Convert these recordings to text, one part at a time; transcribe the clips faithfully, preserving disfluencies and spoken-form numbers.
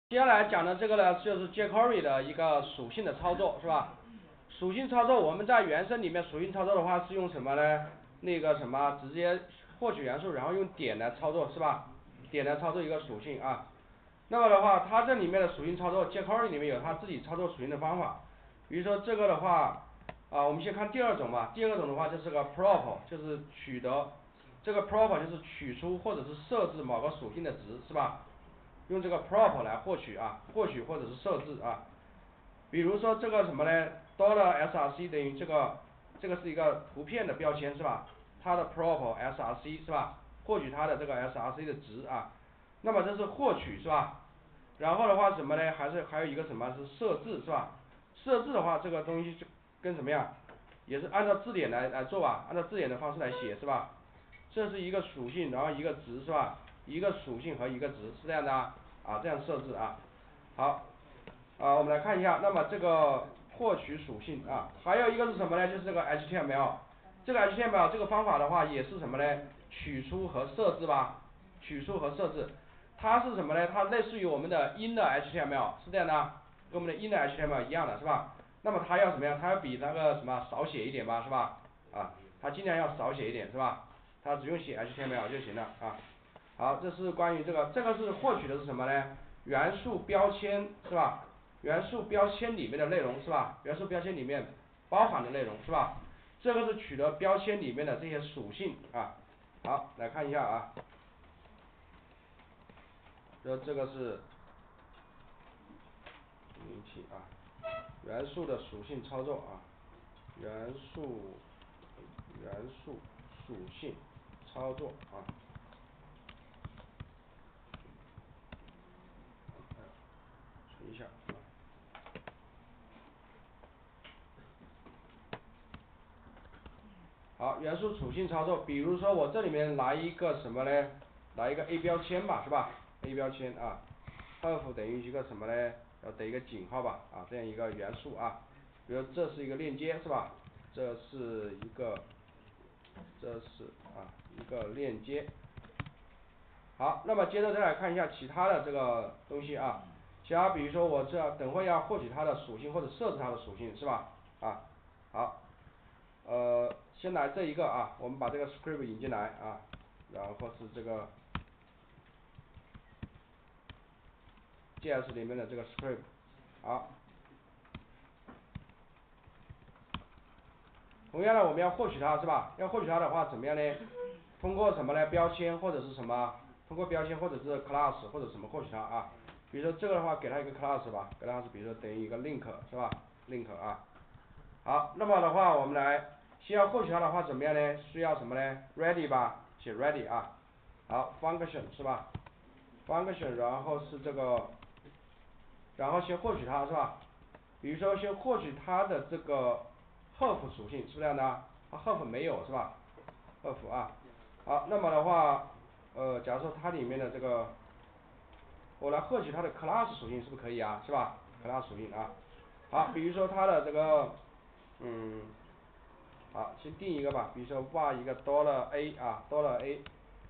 接下来讲的这个呢，就是 jQuery 的一个属性的操作，是吧？属性操作我们在原生里面属性操作的话是用什么呢？那个什么直接获取元素，然后用点来操作，是吧？点来操作一个属性啊。那么的话，它这里面的属性操作 jQuery 里面有它自己操作属性的方法。比如说这个的话，啊，我们先看第二种吧。第二种的话就是个 prop， 就是取得这个 prop 就是取出或者是设置某个属性的值，是吧？用这个 prop 来获取啊，获取或者是设置啊。比如说这个什么呢 $src 等于这个，这个是一个图片的标签是吧？它的 prop src 是吧？获取它的这个 src 的值啊。那么这是获取是吧？然后的话什么呢？还是还有一个什么是设置是吧？设置的话这个东西就跟什么样？也是按照字典来来做吧，按照字典的方式来写是吧？这是一个属性，然后一个值是吧？一个属性和一个值是这样的啊，啊这样设置啊。好，啊我们来看一下，那么这个获取属性啊，还有一个是什么呢？就是这个 H T M L， 这个 H T M L 这个方法的话也是什么呢？取出和设置吧，取出和设置，它是什么呢？它类似于我们的 inner H T M L 是这样的，跟我们的 inner H T M L 一样的是吧？那么它要什么样？它要比那个什么少写一点吧，是吧？啊，它尽量要少写一点是吧？它只用写 H T M L 就行了啊。好，这是关于这个，这个是获取的是什么呢？元素标签是吧？元素标签里面的内容是吧？元素标签里面包含的内容是吧？这个是取得标签里面的这些属性啊。好，来看一下啊。这这个是引起啊，元素的属性操作啊，元素元素属性操作啊。存一下啊。好，元素属性操作，比如说我这里面来一个什么呢？来一个 A 标签吧，是吧 ？A 标签啊 ，ref 等于一个什么呢？要等一个井号吧，啊，这样一个元素啊。比如这是一个链接是吧？这是一个，这是啊一个链接。好，那么接着再来看一下其他的这个东西啊，其他比如说我这等会要获取它的属性或者设置它的属性是吧？啊，好，呃，先来这一个啊，我们把这个 script 引进来啊，然后是这个 J S 里面的这个 script， 好。同样的我们要获取它是吧？要获取它的话怎么样呢？通过什么呢？标签或者是什么？通过标签或者是 class 或者什么获取它啊？比如说这个的话给它一个 class 吧，给它是比如说等于一个 link 是吧 ？link 啊。好，那么的话我们来先要获取它的话怎么样呢？需要什么呢 ？ready 吧，写 ready 啊。好 function 是吧 ？function 然后是这个，然后先获取它是吧？比如说先获取它的这个 ref 属性是不是这样的？它 ref 没有是吧 ？ref 啊。好，那么的话，呃，假如说它里面的这个，我来获取它的 class 属性是不是可以啊？是吧 ？class 属性啊。好，比如说它的这个，嗯，好，先定一个吧，比如说画一个 dollar a 啊，dollar a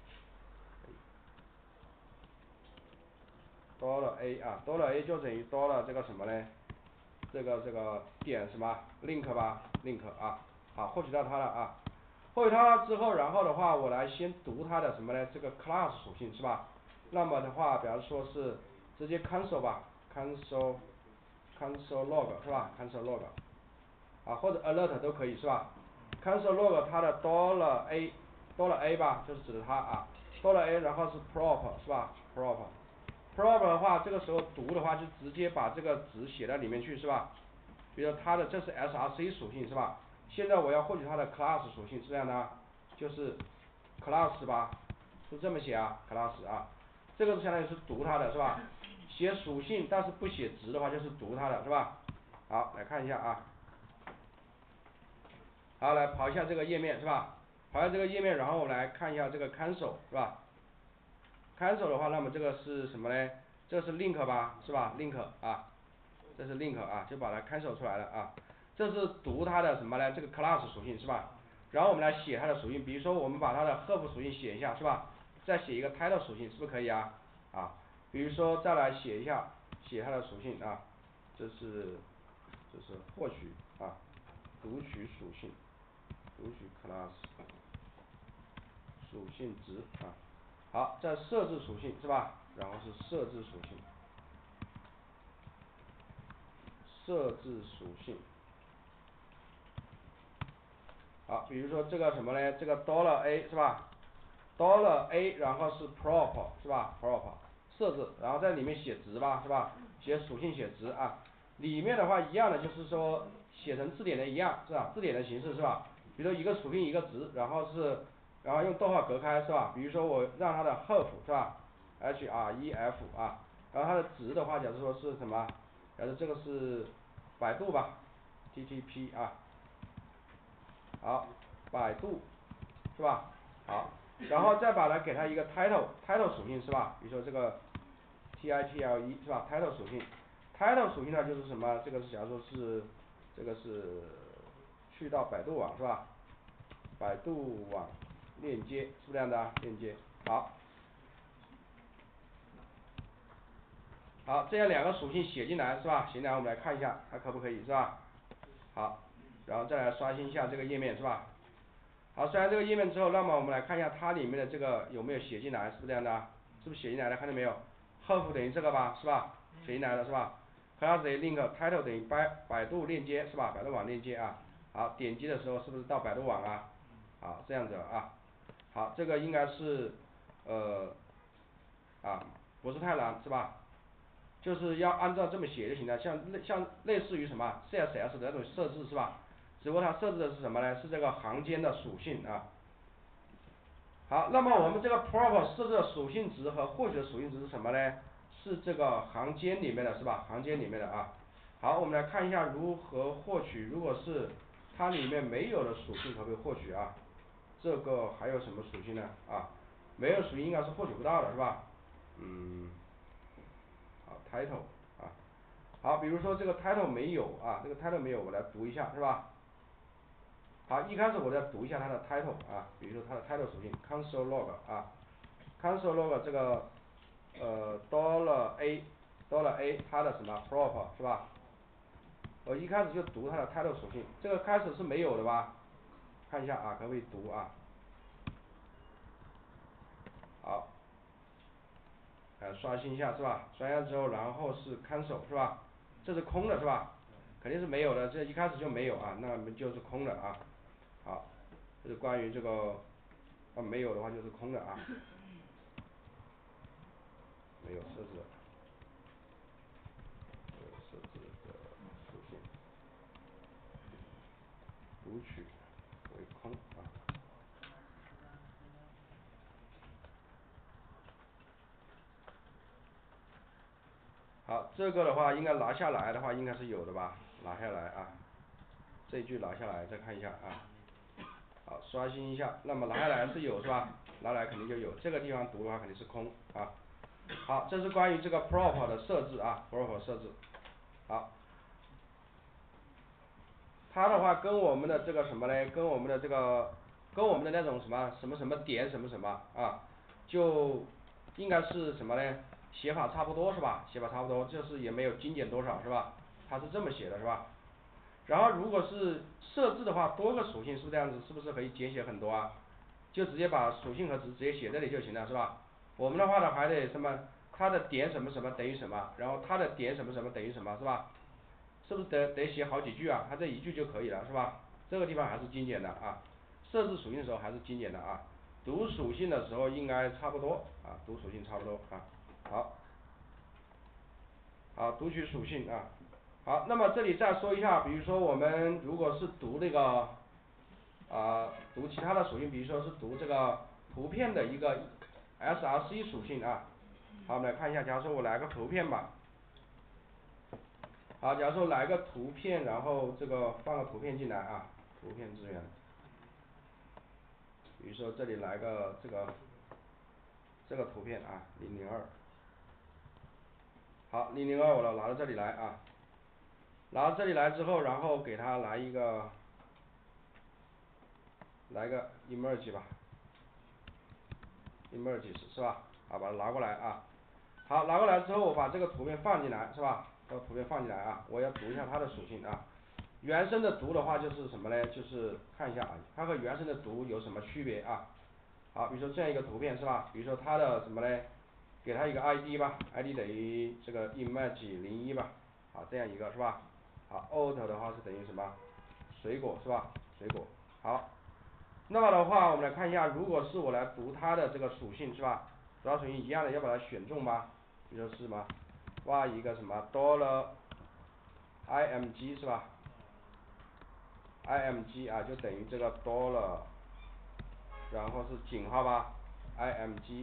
dollar a 啊 ，dollar a 就等于 dollar 这个什么呢？这个这个点什么 link 吧 link 啊，好，获取到它了啊。获取它了之后，然后的话我来先读它的什么呢？这个 class 属性是吧？那么的话，比方说是直接 console 吧 ，console console log 是吧 ？console log 啊，或者 alert 都可以是吧 ？console log 它的 dollar a dollar a 吧，就是指的它啊，dollar a 然后是 prop 是吧 ？prop prop 的话，这个时候读的话就直接把这个值写在里面去是吧？比如它的这是 src 属性是吧？现在我要获取它的 class 属性是这样的，就是 class 吧，是这么写啊 class 啊，这个是相当于是读它的是吧？写属性但是不写值的话就是读它的是吧？好，来看一下啊。好，来跑一下这个页面是吧？跑一下这个页面，然后我们来看一下这个 console 是吧？console 的话，那么这个是什么呢？这是 link 吧，是吧 ？link 啊，这是 link 啊，就把它 cancel 出来了啊。这是读它的什么呢？这个 class 属性是吧？然后我们来写它的属性，比如说我们把它的 ref 属性写一下是吧？再写一个 title 属性是不是可以啊？啊，比如说再来写一下写它的属性啊，这是这是获取啊，读取属性，读取 class 属性值啊。好，再设置属性是吧？然后是设置属性，设置属性。好，比如说这个什么呢？这个 dollar a 是吧 ？dollar a 然后是 prop 是吧 ？prop 设置，然后在里面写值吧是吧？写属性写值啊。里面的话一样的，就是说写成字典的一样是吧？字典的形式是吧？比如说一个属性一个值，然后是然后用逗号隔开是吧？比如说我让它的 href 是吧 ？href 啊，然后它的值的话，假如说是什么？假如这个是百度吧 ，T T P 啊。好，百度是吧？好，然后再把它给它一个 title title 属性是吧？比如说这个 T I T L E 是吧 ？title 属性 ，title 属性呢就是什么？这个是假如说是这个是去到百度网是吧？百度网链接是不是这样的啊？链接好，好，这样两个属性写进来是吧？写进来我们来看一下，它可不可以是吧？好，然后再来刷新一下这个页面是吧？好，刷完这个页面之后，那么我们来看一下它里面的这个有没有写进来，是不是这样的？是不是写进来了？看到没有 ？href 等于这个吧，是吧？写进来了是吧 ？class link title 等于百百度链接是吧？百度网链接啊。好，点击的时候是不是到百度网啊？好，这样子啊。好，这个应该是呃啊不是太难是吧？就是要按照这么写就行了，像类像类似于什么 C S S 的那种设置是吧？只不过它设置的是什么呢？是这个行间的属性啊。好，那么我们这个 prop 设置的属性值和获取的属性值是什么呢？是这个行间里面的是吧？行间里面的啊。好，我们来看一下如何获取，如果是它里面没有的属性可不可以获取啊？这个还有什么属性呢？啊，没有属性应该是获取不到的是吧？嗯，好 title 啊，好，比如说这个 title 没有啊，这个 title 没有，我来读一下是吧？好，一开始我再读一下它的 title 啊，比如说它的 title 属性 console log 啊 console log 这个呃 dollar a dollar a 它的什么 prop 是吧？我一开始就读它的 title 属性，这个开始是没有的吧？看一下啊，可不可以读啊？好，呃刷新一下是吧？刷新之后，然后是 console 是吧？这是空的是吧？肯定是没有的，这一开始就没有啊，那么就是空的啊。好，这是关于这个啊没有的话就是空的啊，没有设置的，没有设置的属性，读取为空啊。好，这个的话应该拿下来的话应该是有的吧？拿下来啊，这一句拿下来再看一下啊。好，刷新一下，那么拿下来是有是吧？拿来肯定就有，这个地方读的话肯定是空啊。好，这是关于这个 prop 的设置啊 ，prop 设置。好，它的话跟我们的这个什么呢？跟我们的这个跟我们的那种什么什么什么点什么什么啊，就应该是什么呢？写法差不多是吧？写法差不多，就是也没有精简多少是吧？它是这么写的是吧？然后如果是设置的话，多个属性是不是这样子？是不是可以简写很多啊？就直接把属性和值直接写这里就行了是吧？我们的话呢还得什么？它的点什么什么等于什么，然后它的点什么什么等于什么是吧？是不是得得写好几句啊？它这一句就可以了是吧？这个地方还是精简的啊。设置属性的时候还是精简的啊。读属性的时候应该差不多啊，读属性差不多啊。好，好，读取属性啊。好，那么这里再说一下，比如说我们如果是读那个啊、读其他的属性，比如说是读这个图片的一个 S R C 属性啊。好，我们来看一下，假如说我来个图片吧。好，假如说来个图片，然后这个放个图片进来啊，图片资源。比如说这里来个这个这个图片啊，零零二。好，零零二我拿到这里来啊，拿到这里来之后，然后给它来一个来个 image 吧 ，image 是吧？好，把它拿过来啊。 好，拿过来之后我把这个图片放进来是吧？把图片放进来啊，我要读一下它的属性啊。原生的读的话就是什么呢？就是看一下啊，它和原生的读有什么区别啊？好，比如说这样一个图片是吧？比如说它的什么呢？给它一个 I D 吧 ，I D 等于这个 image 零一吧，好，这样一个是吧？好 ，out 的话是等于什么？水果是吧？水果。好，那么的话我们来看一下，如果是我来读它的这个属性是吧？主要属性一样的，要把它选中吧。比如说是什么？挖一个什么 dollar img 是吧 ？img 啊就等于这个 dollar， 然后是井号吧 ，img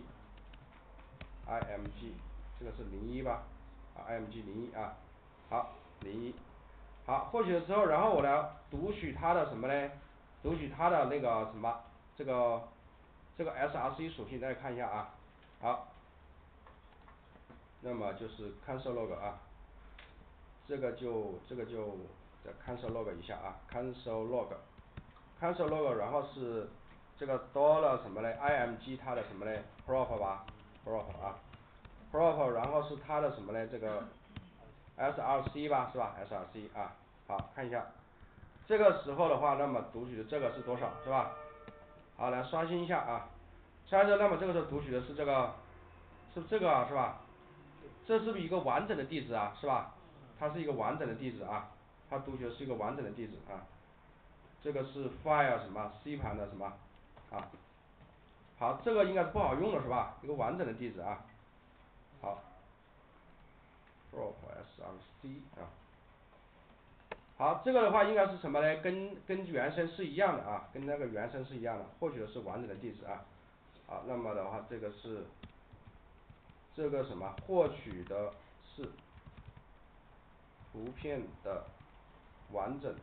img 这个是零一吧，啊 img 零一啊，好零一，好获取了之后，然后我来读取它的什么呢？读取它的那个什么这个这个 src 属性，大家看一下啊，好，那么就是 console log 啊，这个就这个就再 console log 一下啊 console log console log 然后是这个 dollar 什么呢 img 它的什么呢 prop 吧 prop 啊 prop 然后是它的什么呢这个 src 吧是吧 src 啊，好看一下这个时候的话那么读取的这个是多少是吧？好来刷新一下啊，刷新那么这个时候读取的是这个是这个啊是吧？这是不是一个完整的地址啊是吧？它是一个完整的地址啊，它读取的是一个完整的地址啊，这个是 file 什么 C 盘的什么啊？好，这个应该是不好用的是吧？一个完整的地址啊，好 prop src 啊，好，这个的话应该是什么呢？跟跟原生是一样的啊，跟那个原生是一样的，获取的是完整的地址啊。好，那么的话这个是这个什么获取的是图片的完整，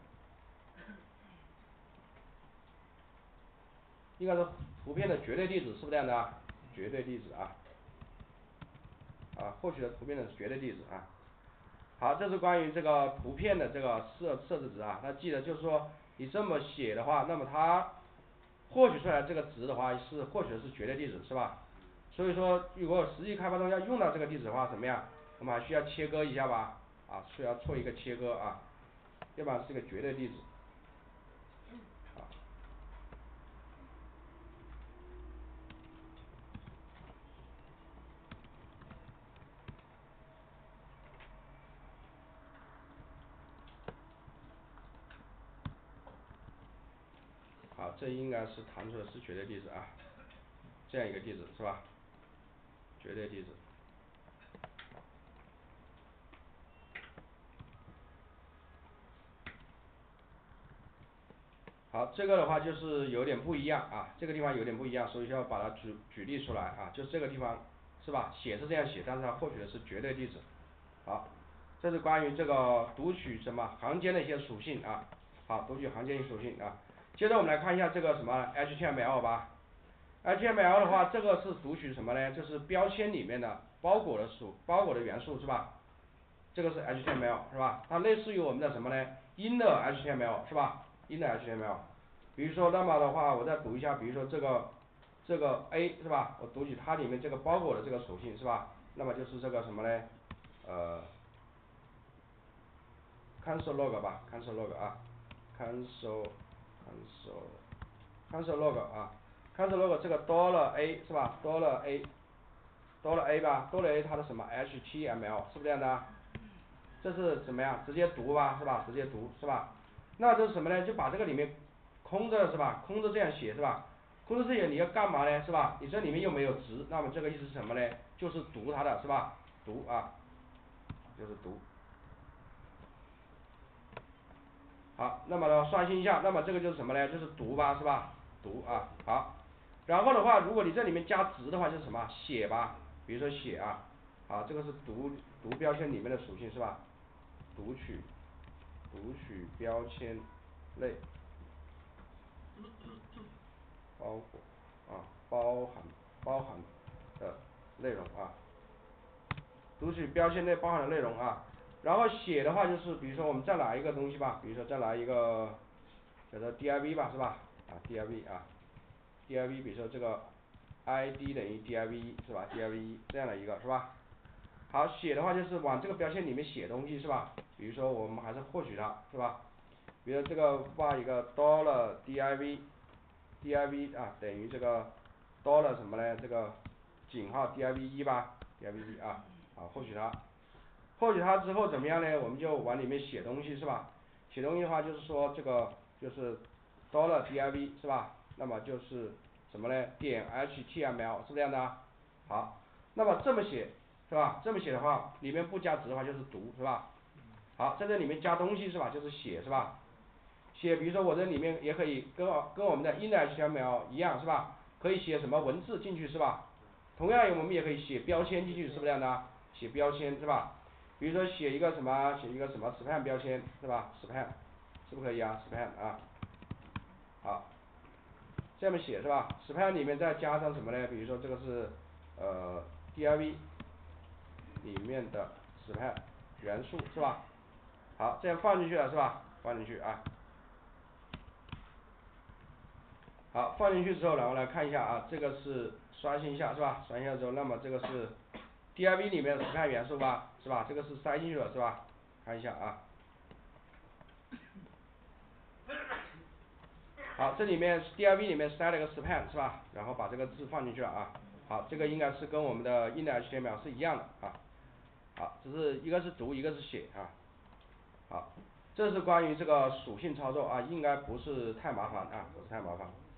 应该是图片的绝对地址，是不是这样的啊？绝对地址啊，啊，获取的图片的绝对地址啊。好，这是关于这个图片的这个设设置值啊，那记得就是说你这么写的话，那么它获取出来这个值的话是获取的是绝对地址是吧？所以说如果实际开发中要用到这个地址的话怎么样？我们还需要切割一下吧，啊，需要做一个切割啊，要不然是一个绝对地址。啊好，这应该是弹出的是绝对地址啊，这样一个地址是吧？绝对地址。好，这个的话就是有点不一样啊，这个地方有点不一样，所以要把它举举例出来啊，就这个地方是吧？写是这样写，但是它获取的是绝对地址。好，这是关于这个读取什么行间的一些属性啊，好，读取行间属性啊。接着我们来看一下这个什么 H T M L 吧 ，H T M L 的话，这个是读取什么呢？就是标签里面的包裹的属包裹的元素是吧？这个是 H T M L 是吧？它类似于我们的什么呢 ？inner H T M L 是吧 ？inner H T M L。比如说那么的话，我再读一下，比如说这个这个 A 是吧？我读取它里面这个包裹的这个属性是吧？那么就是这个什么呢？呃 console log 吧 console log 啊 console console console log 啊 console log 这个 dollar A 是吧 dollar A dollar A 吧 dollar A 它的什么 H T M L 是不是这样的？这是怎么样？直接读吧是吧？直接读是吧？那这是什么呢？就把这个里面空着是吧？空着这样写是吧？空着这些你要干嘛呢？是吧？你这里面又没有值，那么这个意思是什么呢？就是读它的是吧？读啊，就是读。好，那么呢刷新一下，那么这个就是什么呢？就是读吧是吧？读啊，好。然后的话，如果你这里面加值的话，就是什么？写吧，比如说写啊，好，这个是读读标签里面的属性是吧？读取读取标签类包括啊包含包含的内容啊，读取标签内包含的内容啊，然后写的话就是比如说我们再来一个东西吧，比如说再来一个叫做 div 吧是吧？啊 div 啊 div 比如说这个 id 等于 div 是吧 ？div 这样的一个是吧？ 好，写的话就是往这个标签里面写东西是吧？比如说我们还是获取它是吧？比如这个画一个 dollar div，div 啊等于这个 dollar 什么呢？这个井号 div 一吧 ，div 一啊，好获取它，获取它之后怎么样呢？我们就往里面写东西是吧？写东西的话就是说这个就是 dollar div 是吧？那么就是什么呢？点 html 是不是这样的啊？好，那么这么写是吧？这么写的话，里面不加值的话就是读是吧？好，在这里面加东西是吧？就是写是吧？写，比如说我这里面也可以跟跟我们的 innerhtml 一样是吧？可以写什么文字进去是吧？同样我们也可以写标签进去，是不是这样的？写标签是吧？比如说写一个什么，写一个什么 spam 标签是吧 ？spam 是不是可以啊 ？spam 啊，好，这么写是吧 ？spam 里面再加上什么呢？比如说这个是呃 div 里面的 spam 元素是吧？好，这样放进去了是吧？放进去啊。好，放进去之后，然后来看一下啊，这个是刷新一下是吧？刷新一下之后，那么这个是 div 里面的 spam 元素吧，是吧？这个是塞进去了是吧？看一下啊。好，这里面 div 里面塞了个 spam 是吧？然后把这个字放进去了啊。好，这个应该是跟我们的 innerhtml 是一样的啊。好，只是一个是读，一个是写啊。好，这是关于这个属性操作啊，应该不是太麻烦啊，不是太麻烦。